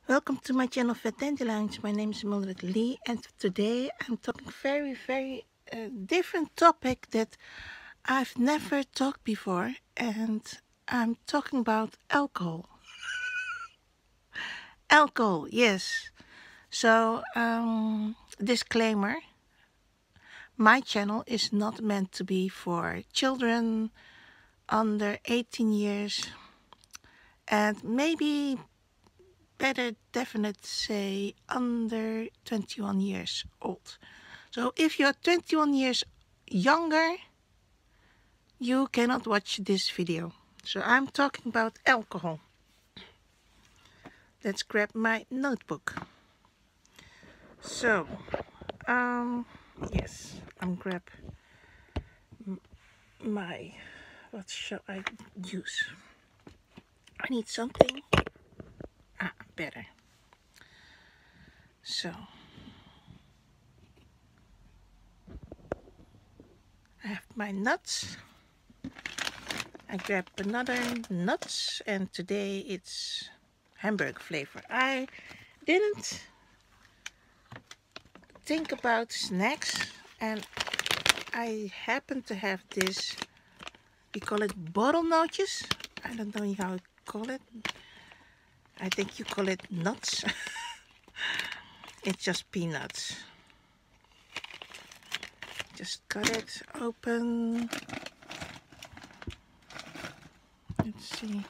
Welcome to my channel Vet Dandelions. My name is Mildred Lee, and today I'm talking very different topic that I've never talked before, and I'm talking about alcohol. Alcohol, yes. So, disclaimer, my channel is not meant to be for children under 18 years, and maybe better definite say under 21 years old. So if you're 21 years younger, you cannot watch this video. So I'm talking about alcohol. Let's grab my notebook. So, yes, I'm grab my, what shall I use? I need something, better. So, I have my nuts. I grab another nuts, and today it's hamburger flavor. I didn't think about snacks, and I happen to have this, we call it borrelnootjes. I don't know how you call it. I think you call it nuts. It's just peanuts. Just cut it open. Let's see.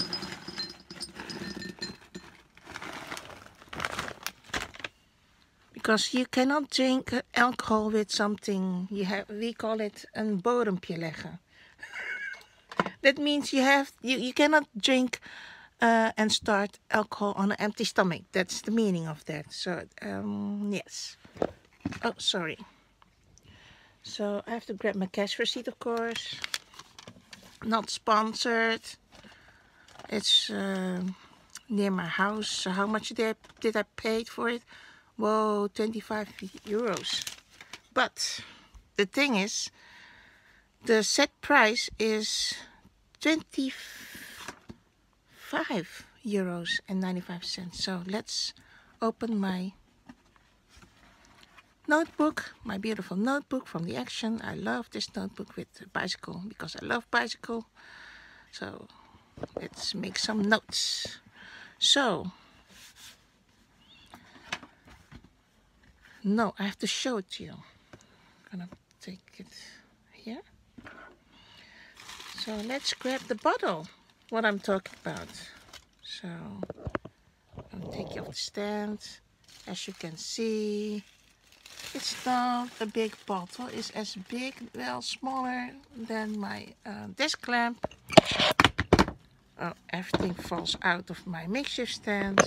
Because you cannot drink alcohol with something, we call it een bodempje leggen. That means you cannot drink and start alcohol on an empty stomach. That's the meaning of that. So yes. Oh, sorry. So I have to grab my cash receipt, of course. Not sponsored. It's near my house. So how much did I pay for it? Whoa, 25 euros. But the thing is, the set price is 25 euros and 95 cents. So let's open my notebook, my beautiful notebook from the Action. I love this notebook with the bicycle because I love bicycle. So let's make some notes. So, no, I have to show it to you. I'm gonna take it here. So let's grab the bottle, what I'm talking about. So I'll take you off the stand. As you can see, it's not a big bottle. It's as big, well, smaller than my desk lamp. Oh, everything falls out of my makeshift stand.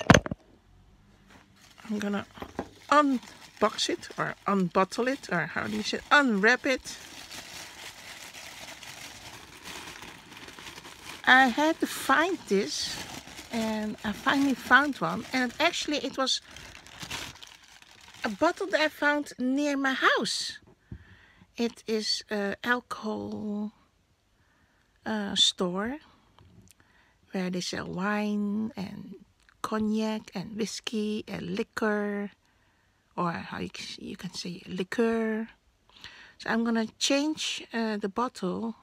I'm gonna unbox it or unbottle it, or how do you say, unwrap it. I had to find this, and I finally found one, and actually it was a bottle that I found near my house. It is an alcohol store where they sell wine and cognac and whiskey and liquor, or how you can say liqueur. So I'm gonna change the bottle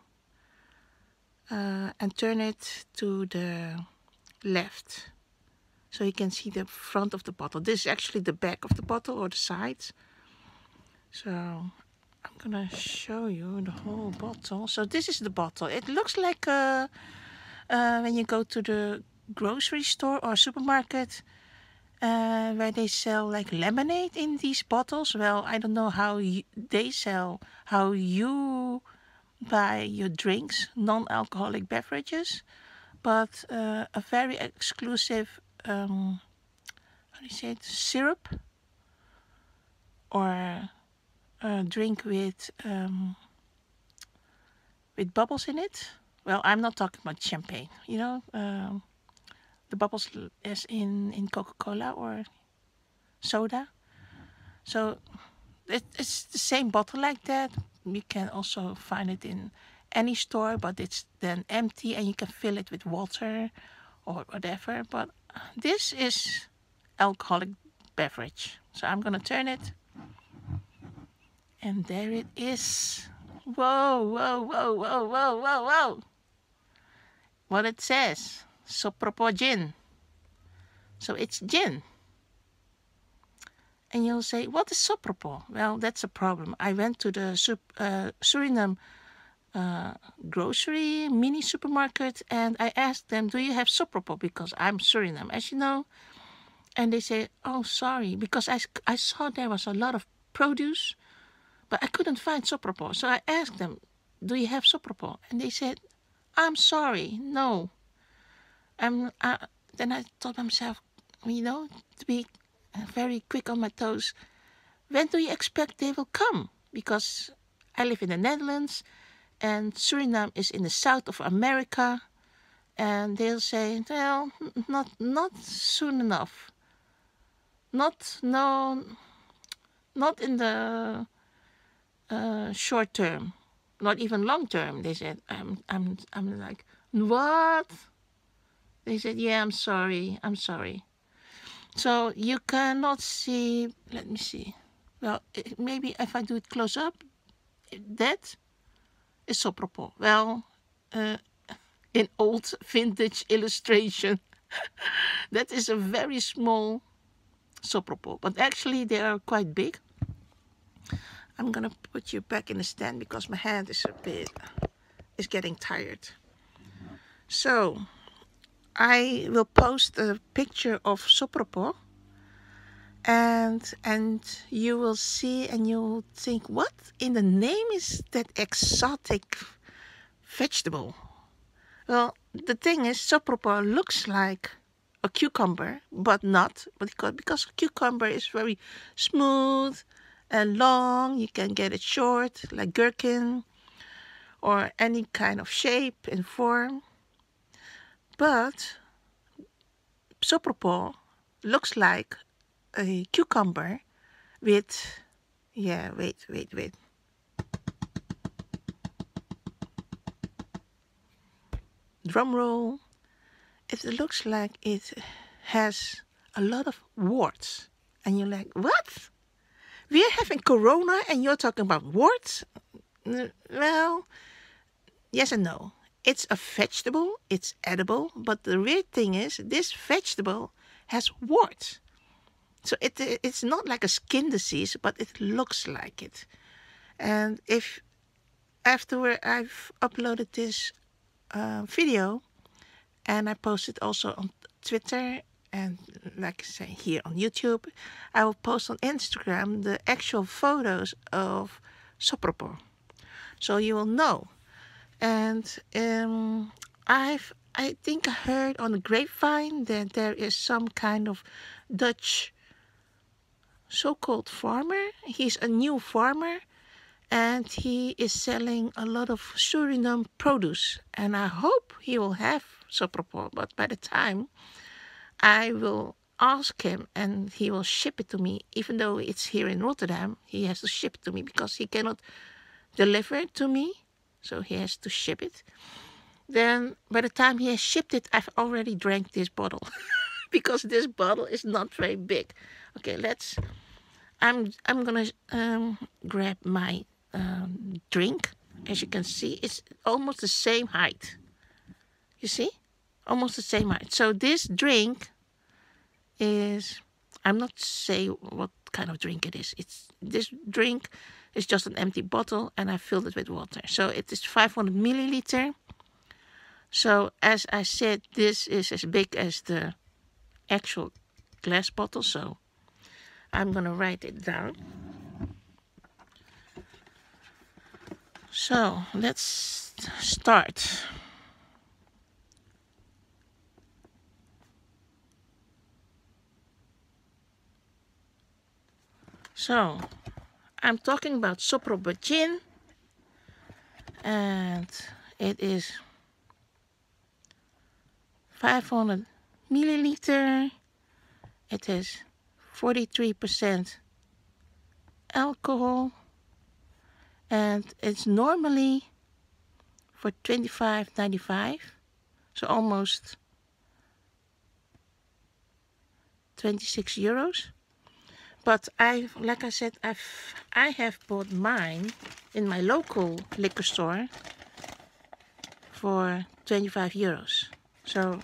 and turn it to the left, so you can see the front of the bottle. This is actually the back of the bottle, or the sides. So I'm gonna show you the whole bottle. So this is the bottle. It looks like when you go to the grocery store or supermarket where they sell like lemonade in these bottles. Well, I don't know how they sell, how you buy your drinks, non-alcoholic beverages, but a very exclusive how do you say it, syrup, or a drink with bubbles in it. Well, I'm not talking about champagne, you know, the bubbles as in Coca-Cola or soda. So it's the same bottle like that. You can also find it in any store, but it's then empty and you can fill it with water or whatever. But this is alcoholic beverage. So I'm gonna turn it. And there it is. Whoa, whoa, whoa, whoa, whoa, whoa, whoa. What it says, Sopropo gin. So it's gin. And you'll say, what is Sopropo? Well, that's a problem. I went to the Suriname grocery mini supermarket and I asked them, do you have Sopropo? Because I'm Suriname, as you know. And they say, oh, sorry, because I saw there was a lot of produce, but I couldn't find Sopropo. So I asked them, do you have Sopropo? And they said, I'm sorry, no. Then I told myself, to be very quick on my toes. When do you expect they will come? Because I live in the Netherlands and Suriname is in the south of America. And they'll say, well, not soon enough. Not in the short term, not even long term. They said, I'm like, what? They said, yeah, I'm sorry. So you cannot see, let me see. Well, maybe if I do it close up, that is Sopropo. Well, in old vintage illustration, that is a very small Sopropo, but actually they are quite big. I'm gonna put you back in the stand because my hand is getting tired. So I will post a picture of Sopropo and you will see and you'll think, what in the name is that exotic vegetable? Well, the thing is, Sopropo looks like a cucumber, but not, because cucumber is very smooth and long. You can get it short, like gherkin, or any kind of shape and form. But Sopropo looks like a cucumber with, wait. Drum roll. It looks like it has a lot of warts. And you're like, what? We're having corona and you're talking about warts? Well, yes and no. It's a vegetable, it's edible, but the weird thing is this vegetable has warts. So it's not like a skin disease, but it looks like it. And if afterward I've uploaded this video and I posted also on Twitter and like I say here on YouTube, I will post on Instagram the actual photos of Sopropo. So you will know. And I think I heard on the grapevine that there is some kind of Dutch so-called farmer. He's a new farmer and he is selling a lot of Suriname produce. And I hope he will have Sopropo, but by the time I will ask him and he will ship it to me, even though it's here in Rotterdam, he has to ship it to me because he cannot deliver it to me. So he has to ship it. Then by the time he has shipped it, I've already drank this bottle because this bottle is not very big. Okay, I'm gonna grab my drink. As you can see, it's almost the same height. You see? Almost the same height. So this drink is, I'm not saying what kind of drink it is. This drink is just an empty bottle and I filled it with water. So it is 500 milliliter. So as I said, this is as big as the actual glass bottle. So I'm gonna write it down. So let's start. So I'm talking about Sopropo gin, and it is 500 milliliter. It has 43% alcohol, and it's normally for $25.95, so almost 26 euros. But like I said, I have bought mine in my local liquor store for 25 euros. So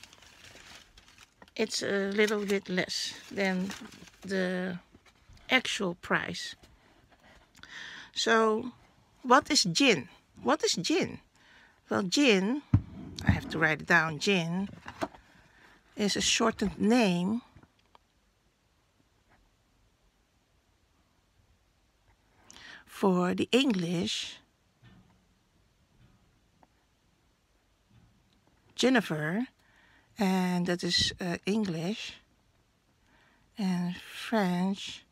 it's a little bit less than the actual price. So what is gin? What is gin? Well, gin, I have to write it down, gin is a shortened name for the English Jennifer, and that is English, and French,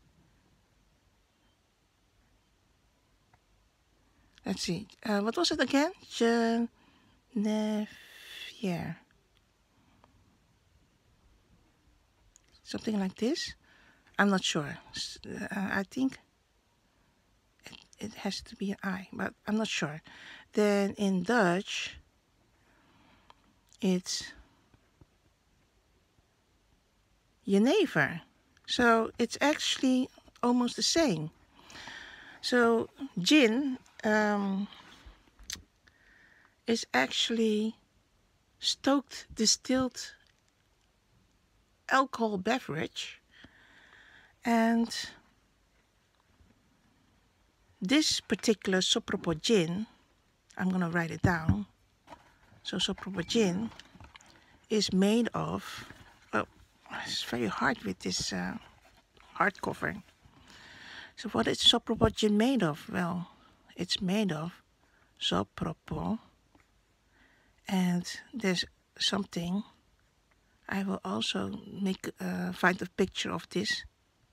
let's see, what was it again? Genevière. Something like this. I'm not sure. I think it has to be an I, but I'm not sure. Then in Dutch, it's Jenever. So it's actually almost the same. So gin is actually stoked distilled alcohol beverage, and this particular Sopropos gin, I'm gonna write it down. So Sopropos gin is made of, oh, it's very hard with this hardcover. So what is Sopropos gin made of? Well, it's made of Sopropos, and there's something, I will also find a picture of this.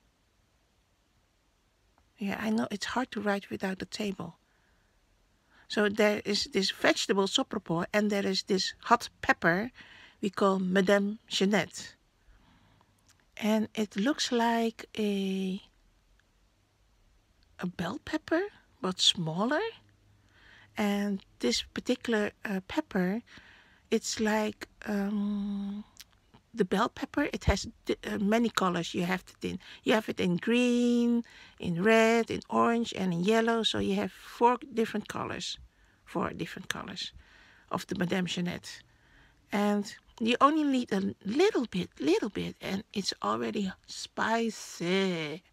Yeah, I know it's hard to write without the table. So there is this vegetable Sopropos, and there is this hot pepper we call Madame Jeanette. And it looks like a bell pepper, but smaller. And this particular pepper, it's like the bell pepper. It has many colors. You have it in green, in red, in orange, and in yellow. So you have four different colors of the Madame Jeanette. And you only need a little bit, and it's already spicy.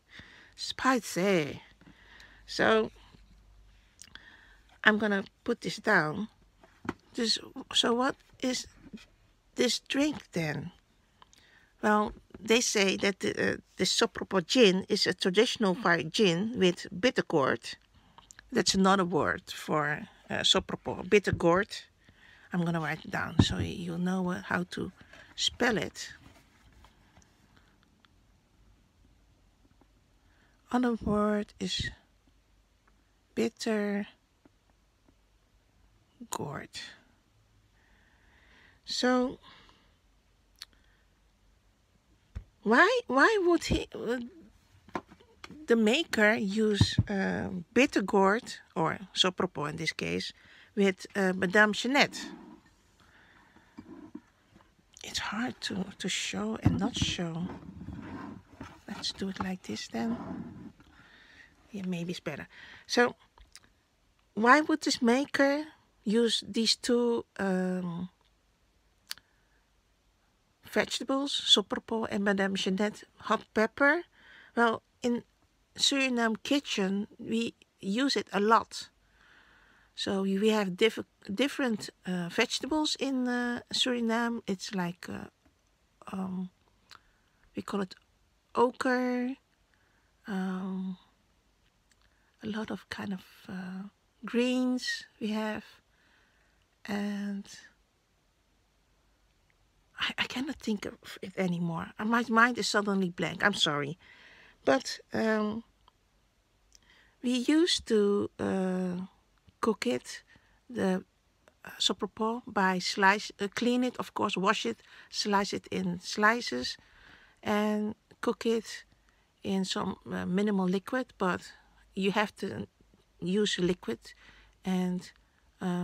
So I'm gonna put this down. So what is this drink then? Well, they say that the Sopropos gin is a traditional fire gin with bitter gourd. That's another word for Sopropos, bitter gourd. I'm gonna write it down so you'll know how to spell it. Other word is bitter gourd. So why would the maker use bitter gourd, or Sopropos in this case, with Madame Jeanette? It's hard to show and not show. Let's do it like this then. Yeah, maybe it's better. So why would this maker use these two vegetables, Sopropos and Madame Jeanette hot pepper? Well, in Suriname kitchen we use it a lot. So we have different vegetables in Suriname. It's like we call it ochre, a lot of kind of greens we have, and I cannot think of it anymore. My mind is suddenly blank. I'm sorry. But we used to cook it, the Sopropos, by clean it, of course, wash it, slice it in slices, and cook it in some minimal liquid. But you have to use liquid and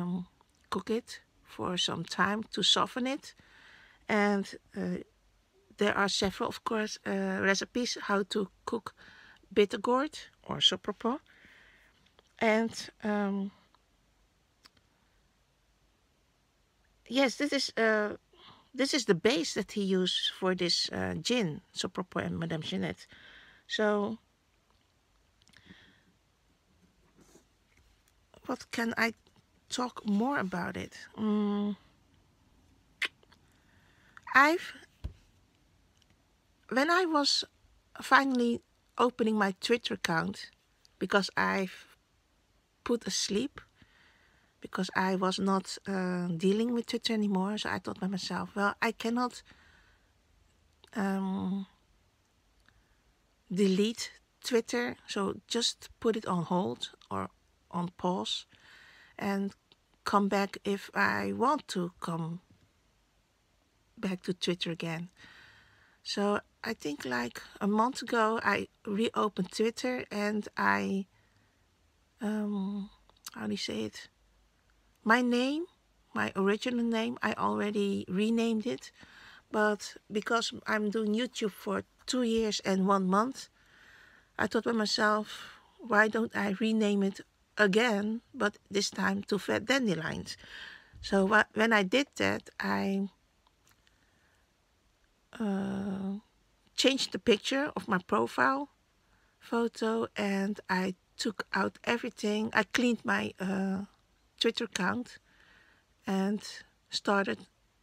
cook it for some time to soften it. And there are several, of course, recipes how to cook bittergourd or sopropos. And yes, this is the base that he used for this gin, sopropos and Madame Jeanette. So what can I talk more about it? I've when I was finally opening my Twitter account, because I've put asleep, because I was not dealing with Twitter anymore. So I thought by myself, well, I cannot delete Twitter, so just put it on hold or on pause and come back if I want to come back to Twitter again. So I think like a month ago I reopened Twitter, and I how do you say it? My name, my original name, I already renamed it, but because I'm doing YouTube for 2 years and 1 month, I thought by myself, why don't I rename it again, but this time to Fat Dandelions? So when I did that, I changed the picture of my profile photo, and I took out everything. I cleaned my Twitter account and started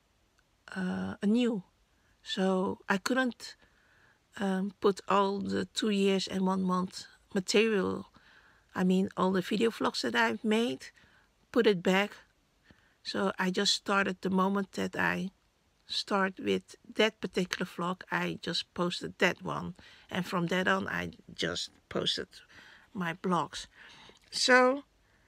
anew. So I couldn't put all the 2 years and 1 month material, I mean all the video vlogs that I've made, put it back. So I just started the moment that I start with that particular vlog, I just posted that one, and from that on I just posted my blogs. So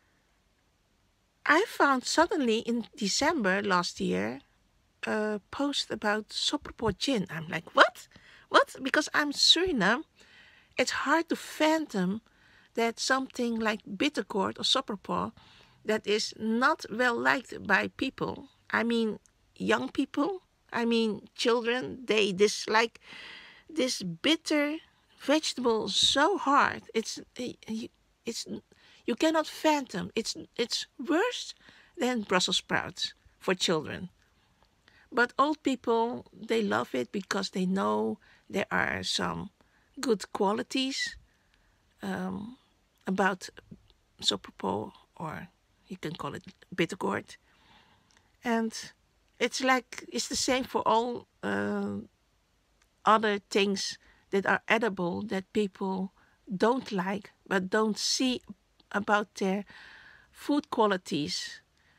I found suddenly in December last year a post about sopropos gin. I'm like, what? Because I'm Suriname, it's hard to fathom that something like bittergourd or sopropos that is not well liked by people, I mean young people, I mean children, they dislike this bitter vegetable so hard. It's you cannot fathom. It's worse than Brussels sprouts for children. But old people, they love it because they know there are some good qualities about sopropos, or you can call it bittergourd. And it's the same for all other things that are edible that people don't like but don't see about their food qualities.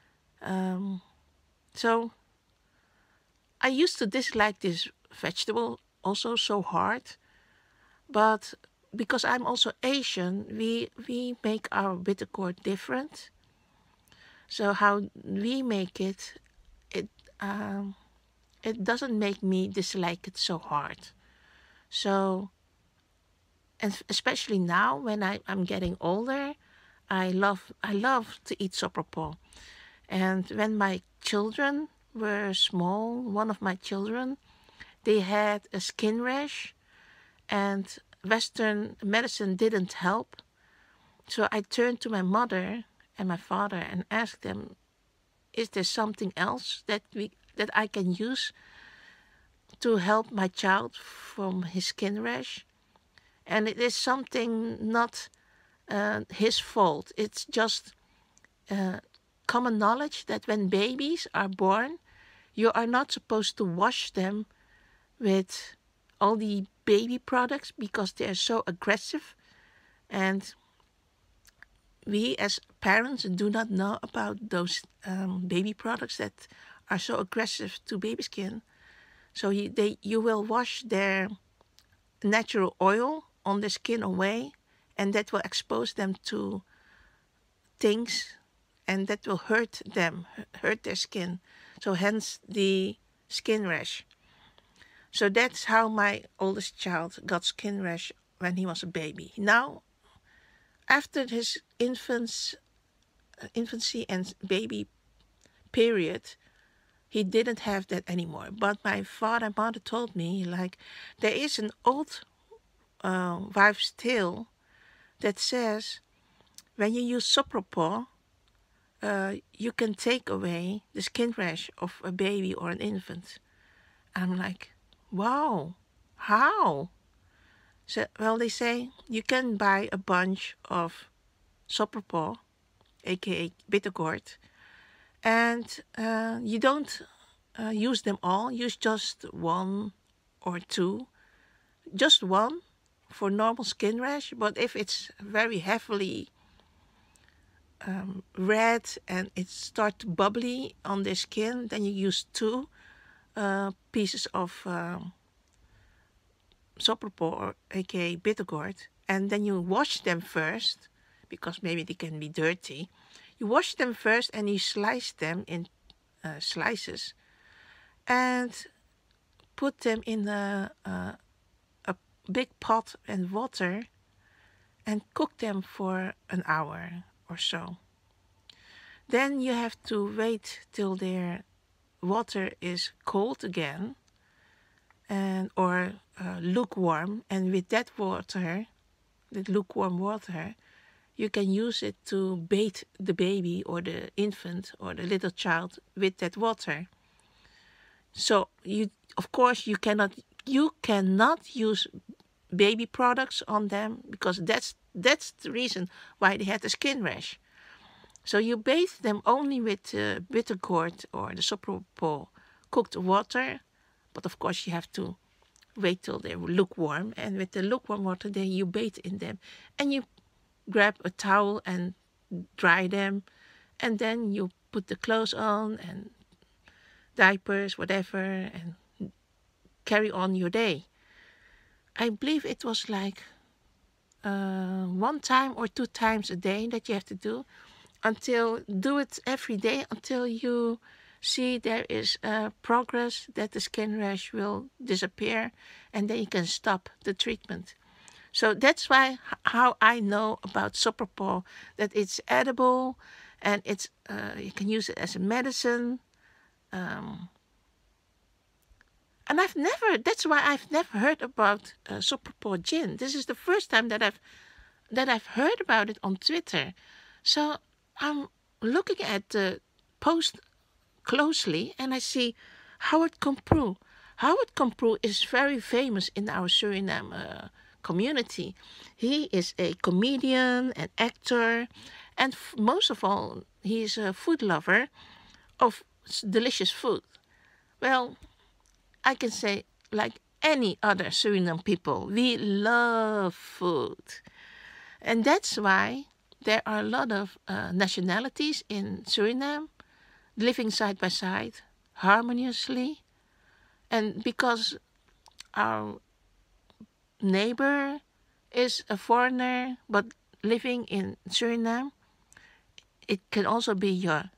So I used to dislike this vegetable also so hard, but because I'm also Asian, we make our bittergourd different. So how we make it, it doesn't make me dislike it so hard. So, and especially now when I'm getting older, I love to eat sopropos. And when my children were small, one of my children, they had a skin rash, and Western medicine didn't help. So I turned to my mother and my father and asked them, is there something else that I can use to help my child from his skin rash? And it is something not his fault. It's just common knowledge that when babies are born, you are not supposed to wash them with all the baby products because they are so aggressive, and we as parents do not know about those baby products that are so aggressive to baby skin. So you will wash their natural oil on the skin away, and that will expose them to things, and that will hurt them, hurt their skin. So hence the skin rash. So that's how my oldest child got skin rash when he was a baby. Now, after his infancy and baby period, he didn't have that anymore. But my father and mother told me, like, there is an old wives' tale that says when you use Sopropor, you can take away the skin rash of a baby or an infant. I'm like, wow, how? So, well, they say you can buy a bunch of Sopropor, aka Bittergourd, and you don't use them all. Use just one or two, just one for normal skin rash. But if it's very heavily red and it starts bubbly on the skin, then you use two pieces of Sopropor, aka Bittergourd, and then you wash them first because maybe they can be dirty. You wash them first and you slice them in slices and put them in a big pot and water and cook them for an hour or so. Then you have to wait till their water is cold again and or lukewarm, and with that water, the lukewarm water, you can use it to bathe the baby or the infant or the little child with that water. So you, of course, you cannot use baby products on them because that's the reason why they had a skin rash. So you bathe them only with Bittergourd or the Sopropor cooked water, but of course you have to wait till they're lukewarm, and with the lukewarm water then you bathe in them, and you grab a towel and dry them, and then you put the clothes on and diapers, whatever, and carry on your day. I believe it was like 1 time or 2 times a day that you have to do it every day until you see there is progress, that the skin rash will disappear, and then you can stop the treatment. So that's why how I know about Sopropor, that it's edible and it's you can use it as a medicine. And that's why I've never heard about Sopropor gin. This is the first time that I've heard about it on Twitter. So I'm looking at the post closely and I see Howard Komproe. Howard Komproe is very famous in our Suriname community. He is a comedian, an actor, and most of all, he's a food lover of delicious food. Well, I can say, like any other Suriname people, we love food. And that's why there are a lot of nationalities in Suriname living side by side, harmoniously. And because our neighbor is a foreigner but living in Suriname, it can also be your